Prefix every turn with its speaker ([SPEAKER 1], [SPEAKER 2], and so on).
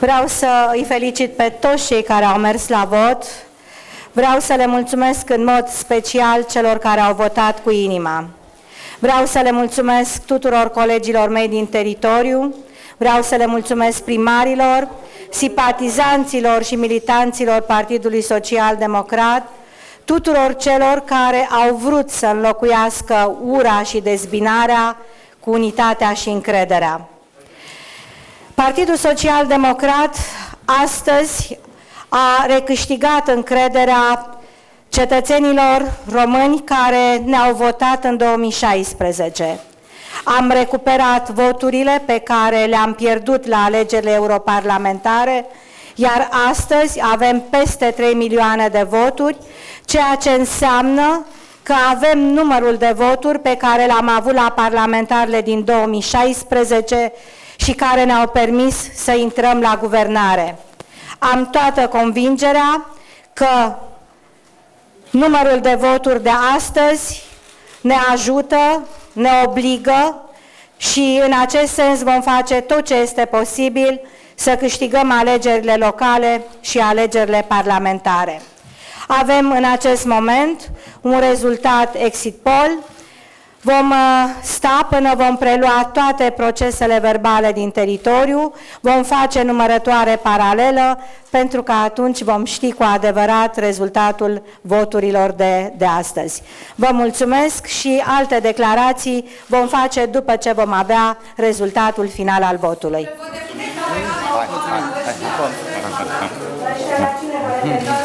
[SPEAKER 1] Vreau să îi felicit pe toți cei care au mers la vot. Vreau să le mulțumesc în mod special celor care au votat cu inima. Vreau să le mulțumesc tuturor colegilor mei din teritoriu. Vreau să le mulțumesc primarilor, simpatizanților și militanților Partidului Social Democrat, tuturor celor care au vrut să înlocuiască ura și dezbinarea cu unitatea și încrederea. Partidul Social Democrat astăzi a recâștigat încrederea cetățenilor români care ne-au votat în 2016. Am recuperat voturile pe care le-am pierdut la alegerile europarlamentare, iar astăzi avem peste 3 milioane de voturi, ceea ce înseamnă că avem numărul de voturi pe care l-am avut la parlamentarele din 2016 și care ne-au permis să intrăm la guvernare. Am toată convingerea că numărul de voturi de astăzi ne ajută, ne obligă și în acest sens vom face tot ce este posibil să câștigăm alegerile locale și alegerile parlamentare. Avem în acest moment un rezultat exit poll. Vom sta până vom prelua toate procesele verbale din teritoriu, vom face numărătoare paralelă, pentru că atunci vom ști cu adevărat rezultatul voturilor de astăzi. Vă mulțumesc și alte declarații vom face după ce vom avea rezultatul final al votului.